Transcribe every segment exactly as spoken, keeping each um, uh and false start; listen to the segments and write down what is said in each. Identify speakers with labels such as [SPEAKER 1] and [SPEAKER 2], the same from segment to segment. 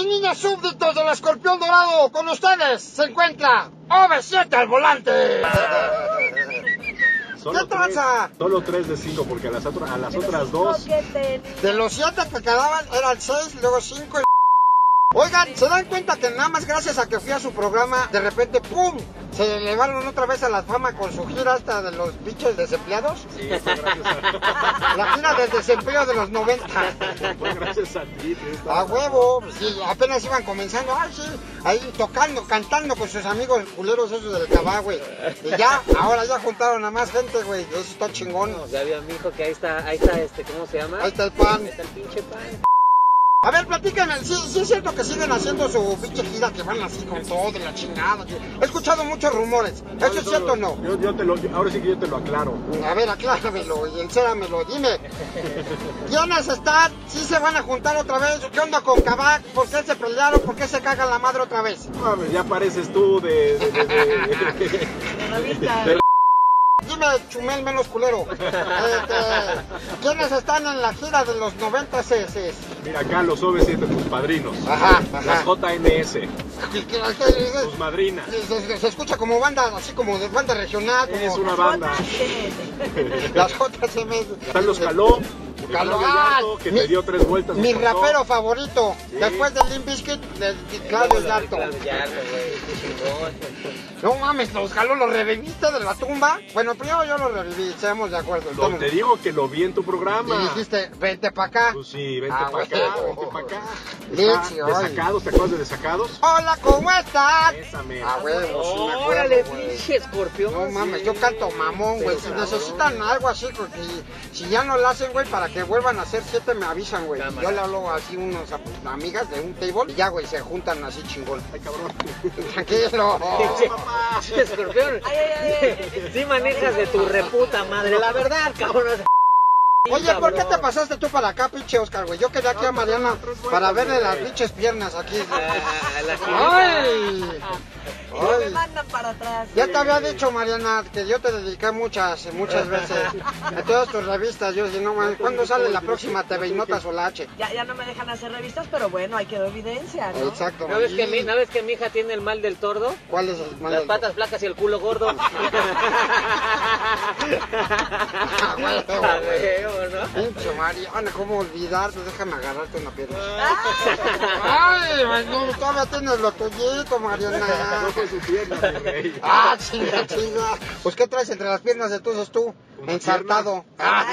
[SPEAKER 1] y niñas súbditos del Escorpión Dorado, con ustedes se encuentra O V siete al volante.
[SPEAKER 2] Solo
[SPEAKER 1] ¿Qué tranza?
[SPEAKER 2] Solo tres de cinco, porque a las, otras, a las otras dos...
[SPEAKER 1] De los siete que quedaban eran seis, luego cinco y... Oigan, ¿se dan cuenta que nada más gracias a que fui a su programa, de repente, ¡pum!, se elevaron otra vez a la fama con su gira hasta de los bichos desempleados?
[SPEAKER 2] Sí, fue gracias a...
[SPEAKER 1] La gira del desempleo de los noventa.
[SPEAKER 2] Fue gracias a ti.
[SPEAKER 1] A huevo, sí, apenas iban comenzando, ay sí, ahí tocando, cantando con sus amigos culeros esos del Cabá, güey. Y ya, ahora ya juntaron a más gente, güey, eso está chingón.
[SPEAKER 3] No, ya vio a mi hijo que ahí está, ahí está este, ¿cómo se llama?
[SPEAKER 1] Ahí está el pan.
[SPEAKER 3] Ahí está el pinche pan.
[SPEAKER 1] A ver, platíquenme, sí, sí es cierto que siguen haciendo su pinche gira, que van así con todo de la chingada. He escuchado muchos rumores, ¿eso es cierto o no?
[SPEAKER 2] Yo, yo te lo, ahora sí que yo te lo aclaro.
[SPEAKER 1] A ver, acláramelo y encéramelo, dime. ¿Quiénes están? ¿Sí se van a juntar otra vez? ¿Qué onda con Cabá? ¿Por qué se pelearon? ¿Por qué se cagan la madre otra vez?
[SPEAKER 2] No, ya pareces tú de... de, de, de, de, de, de
[SPEAKER 1] Dime, Chumel menos culero. Este, ¿quiénes están en la gira de los noventa C S?
[SPEAKER 2] Mira, acá los O V siete, tus padrinos.
[SPEAKER 1] Ajá, ajá.
[SPEAKER 2] Las J N S, tus madrinas.
[SPEAKER 1] Se, se, se escucha como banda, así como de banda regional. Como...
[SPEAKER 2] Es una banda.
[SPEAKER 1] Las J C M.
[SPEAKER 2] Están los Caló.
[SPEAKER 1] Caló,
[SPEAKER 2] Gallardo, que
[SPEAKER 1] mi,
[SPEAKER 2] te dio tres vueltas.
[SPEAKER 1] Mi rapero favorito,
[SPEAKER 2] sí.
[SPEAKER 1] Después del Limp Bizkit, de Claudio Yarto. No mames, los Caló, los reviviste de la tumba. Bueno, primero yo los reviví, seamos de acuerdo.
[SPEAKER 2] No, te digo que lo vi en tu programa.
[SPEAKER 1] Y dijiste, vente pa' acá.
[SPEAKER 2] Pues sí, vente
[SPEAKER 1] ah,
[SPEAKER 2] pa' acá, vente pa' acá.
[SPEAKER 1] Licio,
[SPEAKER 2] Desacados, ¿te acuerdas de Desacados?
[SPEAKER 1] Hola, ¿cómo están?
[SPEAKER 2] Ésame.
[SPEAKER 1] Ah, huevo, sí me acuerdo,
[SPEAKER 3] Órale,
[SPEAKER 1] güey.
[SPEAKER 3] pinche escorpión.
[SPEAKER 1] No mames, yo canto mamón, güey. Si necesitan algo así, porque si ya no lo hacen, güey, para que vuelvan a hacer siete me avisan, güey. Yo le hablo así unos amigas de un table y ya, güey, se juntan así chingón.
[SPEAKER 2] Ay, cabrón.
[SPEAKER 1] Tranquilo.
[SPEAKER 2] Papá.
[SPEAKER 3] Escorpión. Ay, ay, ay. Sí manejas de tu reputa madre, la verdad, cabrón.
[SPEAKER 1] Oye, ¿por qué te pasaste tú para acá, pinche Oscar, güey? Yo quería aquí a Mariana para verle las pinches piernas aquí. ¡Ay!
[SPEAKER 4] No me mandan para atrás.
[SPEAKER 1] Ya te había dicho, Mariana, que yo te dediqué muchas, muchas veces a todas tus revistas. Yo dije, no, man, ¿cuándo sale la próxima T V y Notas o la H?
[SPEAKER 4] Ya, ya no me dejan hacer revistas, pero bueno, ahí quedó evidencia, ¿no?
[SPEAKER 1] Exacto.
[SPEAKER 3] ¿No ves, que mi, ¿No ves que mi hija tiene el mal del tordo?
[SPEAKER 1] ¿Cuál es el mal
[SPEAKER 3] Las
[SPEAKER 1] del
[SPEAKER 3] patas flacas y el culo gordo.
[SPEAKER 1] Ah, güey,
[SPEAKER 3] A huevo, ¿no?
[SPEAKER 1] pinche Mariana, ¿cómo olvidarte? Déjame agarrarte una pierna. Ay, man, no, todavía tienes lo tuyito, Mariana.
[SPEAKER 2] No fue su pierna, mi rey.
[SPEAKER 1] Ah, chinga, chinga. Pues, ¿qué traes entre las piernas entonces tú?
[SPEAKER 2] Una
[SPEAKER 1] Ensartado. Ah.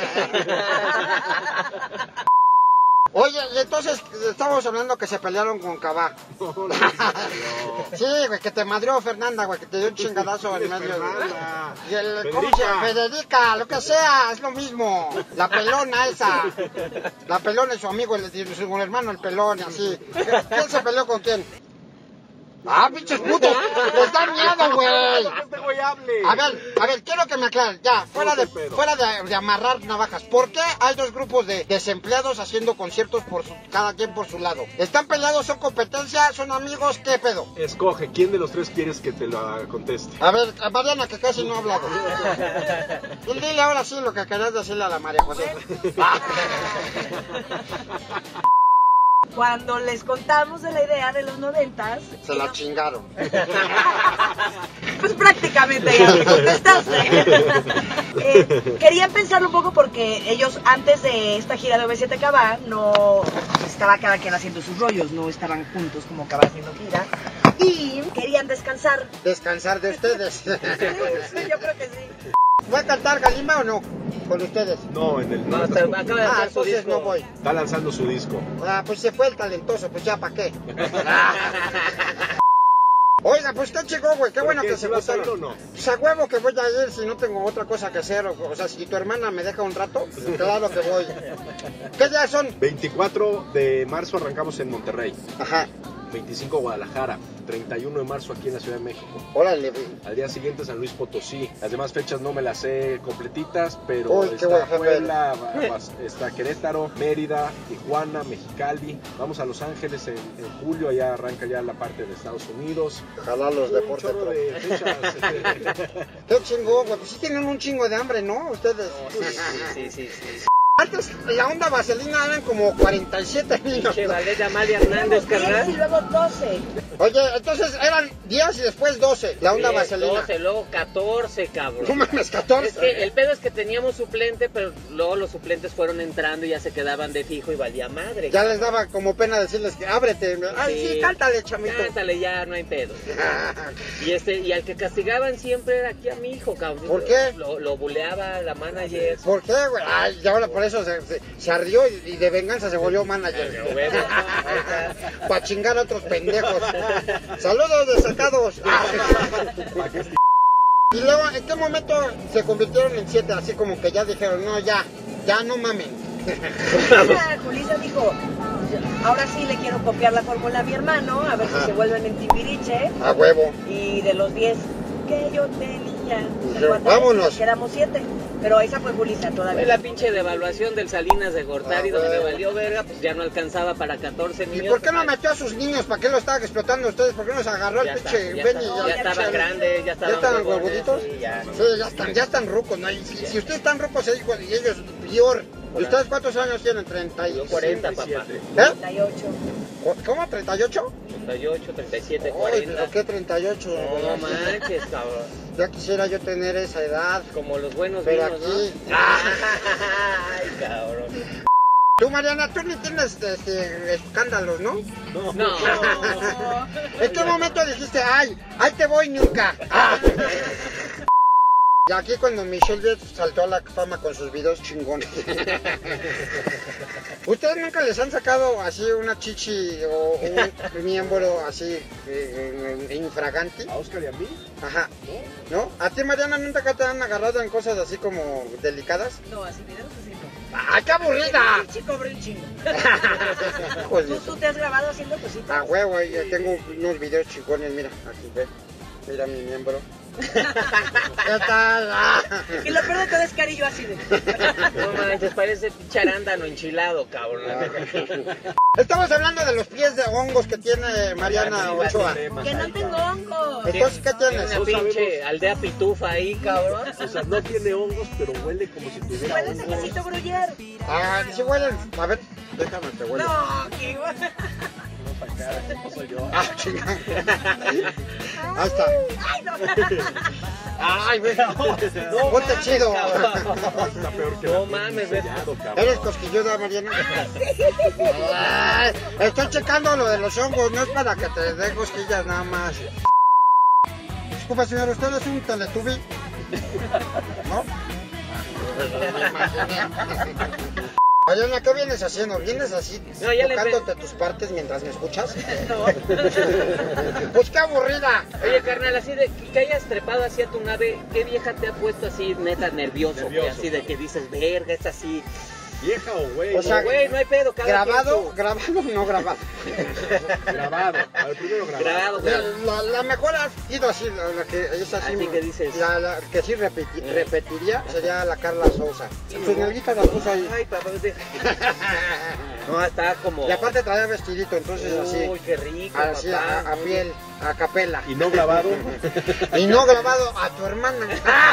[SPEAKER 1] Oye, y entonces estábamos hablando que se pelearon con Cabá.
[SPEAKER 2] No, no, no.
[SPEAKER 1] Sí, güey, que te madrió Fernanda, güey, que te dio un chingadazo en medio.
[SPEAKER 2] Fernanda.
[SPEAKER 1] Y el,
[SPEAKER 2] Federica.
[SPEAKER 1] ¿cómo se llama? Federica, lo que sea, es lo mismo. La pelona esa. La pelona es su amigo, el, su hermano el pelón, y así. ¿Quién se peleó con quién? Ah, pinches putos, les da miedo, güey.
[SPEAKER 2] Este güey hable.
[SPEAKER 1] A ver, a ver, quiero que me aclaren, ya, fuera de, fuera de, de amarrar navajas. ¿Por qué hay dos grupos de desempleados haciendo conciertos por su, cada quien por su lado? ¿Están peleados, son competencia, son amigos, qué pedo?
[SPEAKER 2] Escoge, ¿quién de los tres quieres que te lo conteste?
[SPEAKER 1] A ver, a Mariana, que casi no ha hablado. Y dile ahora sí lo que querías decirle a la María José.
[SPEAKER 4] Cuando les contamos de la idea de los noventas...
[SPEAKER 1] Se la chingaron.
[SPEAKER 4] Pues prácticamente ya me contestaste. eh, querían pensarlo un poco porque ellos antes de esta gira de O V siete Cabá no estaba cada quien haciendo sus rollos, no estaban juntos como Cabá haciendo gira. Y querían descansar.
[SPEAKER 1] Descansar de ustedes.
[SPEAKER 4] Sí, yo creo que sí.
[SPEAKER 1] ¿Va a cantar Galima o no? Con ustedes.
[SPEAKER 2] No, en el...
[SPEAKER 3] No, hasta acaba de
[SPEAKER 1] Ah,
[SPEAKER 3] hacer su
[SPEAKER 1] entonces
[SPEAKER 3] disco.
[SPEAKER 1] no voy.
[SPEAKER 2] Está lanzando su disco.
[SPEAKER 1] Ah, pues se fue el talentoso, pues ya, ¿para qué? Oiga, pues qué chico, güey, qué bueno
[SPEAKER 2] qué,
[SPEAKER 1] que
[SPEAKER 2] ¿sí
[SPEAKER 1] se
[SPEAKER 2] vas a ir
[SPEAKER 1] gustaron.
[SPEAKER 2] o no?
[SPEAKER 1] Pues a huevo que voy a ir si no tengo otra cosa que hacer. O, o sea, si tu hermana me deja un rato, pues claro que voy. ¿Qué días son?
[SPEAKER 2] veinticuatro de marzo arrancamos en Monterrey.
[SPEAKER 1] Ajá.
[SPEAKER 2] veinticinco Guadalajara, treinta y uno de marzo aquí en la Ciudad de México.
[SPEAKER 1] Órale, güey.
[SPEAKER 2] Al día siguiente San Luis Potosí. Las demás fechas no me las sé completitas, pero
[SPEAKER 1] Uy, qué buen
[SPEAKER 2] está
[SPEAKER 1] jefe.
[SPEAKER 2] Puebla, está Querétaro, Mérida, Tijuana, Mexicali. Vamos a Los Ángeles en, en julio, allá arranca ya la parte de Estados Unidos.
[SPEAKER 1] Ojalá los
[SPEAKER 2] Un
[SPEAKER 1] deportes.
[SPEAKER 2] chorro de fechas.
[SPEAKER 1] Qué chingón, güey. Pues sí tienen un chingo de hambre, ¿no? Ustedes.
[SPEAKER 3] Sí, sí, sí, sí, sí.
[SPEAKER 1] Antes la onda vaselina eran como cuarenta y siete niños.
[SPEAKER 3] Che, Valdés, Amalia Hernández,
[SPEAKER 4] diez
[SPEAKER 3] carnal.
[SPEAKER 4] y luego doce.
[SPEAKER 1] Oye, entonces eran diez y después doce, la onda
[SPEAKER 3] Sí,
[SPEAKER 1] vaselina.
[SPEAKER 3] doce, luego catorce, cabrón.
[SPEAKER 1] No mames, catorce.
[SPEAKER 3] Es que el pedo es que teníamos suplente, pero luego los suplentes fueron entrando y ya se quedaban de fijo y valía madre.
[SPEAKER 1] Ya les daba como pena decirles que ábrete. Ay, sí, cántale, chamito.
[SPEAKER 3] Cántale, ya no hay pedo. Y este, y al que castigaban siempre era aquí a mi hijo, cabrón.
[SPEAKER 1] ¿Por qué?
[SPEAKER 3] Lo, lo buleaba la manager.
[SPEAKER 1] ¿Por qué, güey? Ay, y ahora por eso se, se, se arrió y, y de venganza se volvió manager. Para chingar a otros pendejos. Saludos desacados. Y luego, ¿en qué momento se convirtieron en siete? Así como que ya dijeron, no, ya, ya no mamen.
[SPEAKER 4] Julisa, Julisa dijo, ahora sí le quiero copiar la fórmula a mi hermano, a ver
[SPEAKER 1] Ajá.
[SPEAKER 4] si se vuelven en Timbiriche.
[SPEAKER 1] A huevo.
[SPEAKER 4] Y de los diez que yo tenía,
[SPEAKER 1] Dijeron, vámonos.
[SPEAKER 4] quedamos siete. Pero esa fue Julisa
[SPEAKER 3] Fue
[SPEAKER 4] todavía.
[SPEAKER 3] la pinche devaluación del Salinas de Gortari,
[SPEAKER 1] Ah,
[SPEAKER 3] donde
[SPEAKER 1] bueno.
[SPEAKER 3] valió verga, pues ya no alcanzaba para catorce niños.
[SPEAKER 1] ¿Y por qué no metió a sus niños? ¿Para qué lo estaban explotando ustedes? ¿Por qué no se agarró
[SPEAKER 3] Ya
[SPEAKER 1] el
[SPEAKER 3] está,
[SPEAKER 1] pinche
[SPEAKER 3] ya
[SPEAKER 1] Benny?
[SPEAKER 3] está,
[SPEAKER 1] y
[SPEAKER 3] ya
[SPEAKER 1] al
[SPEAKER 3] estaban
[SPEAKER 1] pinche-
[SPEAKER 3] grandes, ya estaban
[SPEAKER 1] ¿Ya estaban
[SPEAKER 3] huevones,
[SPEAKER 1] huevuditos?
[SPEAKER 3] sí, ya.
[SPEAKER 1] Sí, ya están, ya están rucos, ¿no? Y si, si ustedes están rucos, hijo, y ellos peor. ¿Y ustedes cuántos años tienen? treinta y
[SPEAKER 3] Yo cuarenta, papá.
[SPEAKER 1] ¿Eh?
[SPEAKER 4] treinta y ocho.
[SPEAKER 1] ¿Cómo? ¿treinta y ocho?
[SPEAKER 3] treinta y ocho, treinta y siete,
[SPEAKER 1] Ay,
[SPEAKER 3] cuarenta.
[SPEAKER 1] ¿pero qué treinta y ocho?
[SPEAKER 3] No manches, cabrón.
[SPEAKER 1] Ya quisiera yo tener esa edad.
[SPEAKER 3] Como los buenos
[SPEAKER 1] Pero
[SPEAKER 3] vinos,
[SPEAKER 1] aquí-
[SPEAKER 3] ¿no? Ay, cabrón.
[SPEAKER 1] Tú, Mariana, tú ni tienes este, escándalos, ¿no?
[SPEAKER 2] No.
[SPEAKER 3] No.
[SPEAKER 1] ¿En qué momento dijiste, ay, ahí te voy, Nuca? Ah. Y aquí cuando Michelle Viet saltó a la fama con sus videos chingones. ¿Ustedes nunca les han sacado así una chichi o un miembro así eh, infraganti?
[SPEAKER 2] ¿A Oscar y a mí?
[SPEAKER 1] Ajá. ¿No? ¿A ti, Mariana, nunca te han agarrado en cosas así como delicadas?
[SPEAKER 4] No, así videos así no.
[SPEAKER 1] ¡Ay, qué aburrida!
[SPEAKER 4] Sí, cobré un chingo.
[SPEAKER 1] Hijos de
[SPEAKER 4] ¿Tú,
[SPEAKER 1] su-
[SPEAKER 4] tú te has grabado haciendo cositas?
[SPEAKER 1] A huevo, yo tengo unos videos chingones, mira, aquí ve. Mira mi miembro. ¿Qué tal? Ah.
[SPEAKER 4] Y lo peor de todo es Cari y yo así de...
[SPEAKER 3] No manches, parece pinche arándano enchilado, cabrón.
[SPEAKER 1] Estamos hablando de los pies de hongos que tiene Mariana Ochoa.
[SPEAKER 4] Que no tengo hongos.
[SPEAKER 1] Entonces, ¿qué
[SPEAKER 3] Tiene
[SPEAKER 1] tienes?
[SPEAKER 3] una pinche aldea pitufa ahí, cabrón.
[SPEAKER 2] O sea, no tiene hongos, pero huele como si tuviera
[SPEAKER 4] Hueles a
[SPEAKER 2] hongos.
[SPEAKER 4] quesito gruyer.
[SPEAKER 1] Ah, sí huelen. A ver, déjame te huele.
[SPEAKER 4] No, qué igual.
[SPEAKER 2] No, pa' acá, no soy yo.
[SPEAKER 1] Ah, chingada. Ahí está.
[SPEAKER 4] Ay, no.
[SPEAKER 1] Ay, ve.
[SPEAKER 3] No
[SPEAKER 1] Ponte
[SPEAKER 3] mames,
[SPEAKER 1] chido.
[SPEAKER 3] cabrón.
[SPEAKER 2] Está peor que
[SPEAKER 3] No
[SPEAKER 2] la
[SPEAKER 3] mames, ve.
[SPEAKER 2] sellado, cabrón.
[SPEAKER 1] ¿Eres cosquilluda, Mariana? Ay, estoy checando lo de los hongos, no es para que te dé cosquillas nada más. Disculpa, señor, ¿usted es un teletubby? ¿No? Mariana, ¿qué vienes haciendo? ¿Vienes así
[SPEAKER 3] No, ya le
[SPEAKER 1] tocándote tus partes mientras me escuchas?
[SPEAKER 4] No.
[SPEAKER 1] Pues qué aburrida.
[SPEAKER 3] Oye, carnal, así de que hayas trepado hacia tu nave, ¿qué vieja te ha puesto así, neta, nervioso?
[SPEAKER 2] Nervioso.
[SPEAKER 3] güey? Así de que dices, verga, es así.
[SPEAKER 2] ¿Vieja o güey?
[SPEAKER 1] O sea,
[SPEAKER 3] Güey, no hay pedo, cada
[SPEAKER 1] ¿Grabado?
[SPEAKER 3] quien
[SPEAKER 1] ¿Grabado o no grabado?
[SPEAKER 2] grabado. A ver, primero
[SPEAKER 3] su-
[SPEAKER 2] grabado.
[SPEAKER 3] Grabado,
[SPEAKER 1] La,
[SPEAKER 3] güey.
[SPEAKER 1] la- la mejor ha sido así, la, la que es así.
[SPEAKER 3] Así que dices.
[SPEAKER 1] La, la que sí repeti- repetiría sería la Carla Sousa. Sus nalguitas las puso ahí.
[SPEAKER 3] Ay, papá, de- no, está como...
[SPEAKER 1] Y aparte traía vestidito, entonces así.
[SPEAKER 3] Uy, qué rico,
[SPEAKER 1] Así
[SPEAKER 3] papá.
[SPEAKER 1] a, a piel, a capela.
[SPEAKER 2] Y no grabado.
[SPEAKER 1] Y no grabado a tu hermana.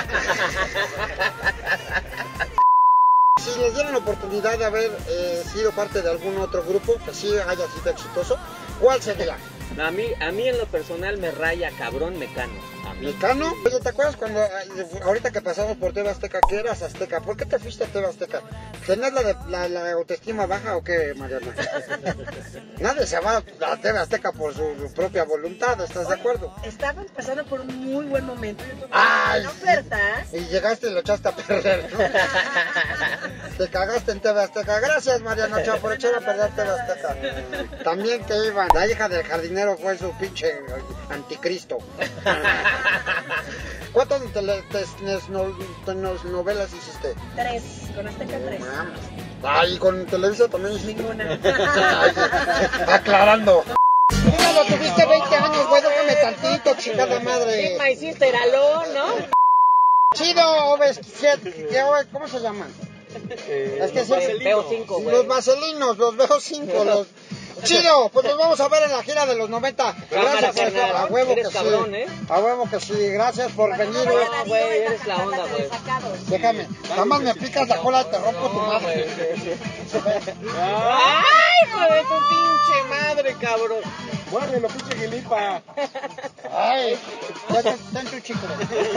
[SPEAKER 1] Si les dieran la oportunidad de haber eh, sido parte de algún otro grupo que sí haya sido exitoso, ¿cuál sería?
[SPEAKER 3] A mí, a mí en lo personal me raya cabrón Mecano. A mí.
[SPEAKER 1] ¿Mecano? Oye, ¿te acuerdas cuando, eh, ahorita que pasamos por T V Azteca, que eras Azteca? ¿Por qué te fuiste a T V Azteca? ¿Tenés la, de- la, la autoestima baja o qué, Mariana? Nadie se va a T V Azteca por su, su propia voluntad, ¿estás de acuerdo?
[SPEAKER 4] Estaban pasando por un muy buen momento. Yo tuve
[SPEAKER 1] Ay,
[SPEAKER 4] una
[SPEAKER 1] sí.
[SPEAKER 4] oferta.
[SPEAKER 1] Y llegaste y lo echaste a perder, ¿no? Te cagaste en T V Azteca. Gracias, Mariana Ochoa, por echar a perder T V Azteca. También que iban, la hija del jardinero fue su pinche anticristo. ¿Cuántas tele- tes- no- tenos- novelas hiciste?
[SPEAKER 4] Tres, con Azteca tres.
[SPEAKER 1] Mames. Ay, con Televisa también hiciste.
[SPEAKER 4] Ninguna.
[SPEAKER 1] Ay, aclarando. Mira, lo tuviste veinte años, güey, déjame tantito, chingada
[SPEAKER 3] Sí,
[SPEAKER 1] madre.
[SPEAKER 3] me hiciste heralón, ¿no?
[SPEAKER 1] Chido, Oves, ¿cómo se llaman?
[SPEAKER 2] Eh,
[SPEAKER 1] Es que
[SPEAKER 2] los
[SPEAKER 1] sí.
[SPEAKER 2] vaselinos.
[SPEAKER 3] Veo cinco, güey.
[SPEAKER 1] Los vaselinos, los veo cinco, los, Chido, pues nos vamos a ver en la gira de los noventa. Gracias,
[SPEAKER 3] carnal.
[SPEAKER 1] a huevo
[SPEAKER 3] Eres
[SPEAKER 1] que
[SPEAKER 3] cabrón,
[SPEAKER 1] sí.
[SPEAKER 3] ¿eh?
[SPEAKER 1] A huevo que sí, gracias por
[SPEAKER 4] Para que
[SPEAKER 1] venir.
[SPEAKER 4] no vayan
[SPEAKER 3] No,
[SPEAKER 4] a
[SPEAKER 3] güey,
[SPEAKER 4] Dios,
[SPEAKER 3] eres la
[SPEAKER 4] esa
[SPEAKER 3] onda,
[SPEAKER 4] carta de
[SPEAKER 3] güey.
[SPEAKER 4] desacados.
[SPEAKER 1] Déjame, nada más me picas la cola, te rompo tu
[SPEAKER 3] No,
[SPEAKER 1] madre.
[SPEAKER 3] güey. ¡Ay, hijo de tu pinche madre, cabrón!
[SPEAKER 2] Muérdelo, pinche guilipa.
[SPEAKER 1] Ay, ya ten, ten tu chicle.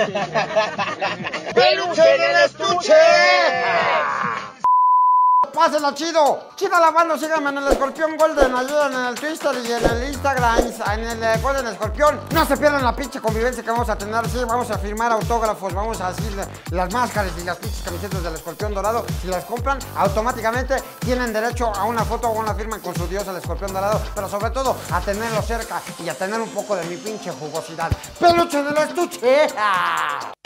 [SPEAKER 1] ¡Peluche en el estuche! Pásenla chido, chida la banda, síganme en el Escorpión Golden, ayuden en el Twitter y en el Instagram, en el eh, Golden Escorpión. No se pierdan la pinche convivencia que vamos a tener, sí, vamos a firmar autógrafos, vamos a decir las máscaras y las pinches camisetas del Escorpión Dorado. Si las compran, automáticamente tienen derecho a una foto o una firma con su dios, el Escorpión Dorado, pero sobre todo a tenerlo cerca y a tener un poco de mi pinche jugosidad. ¡Peluche en el estuche!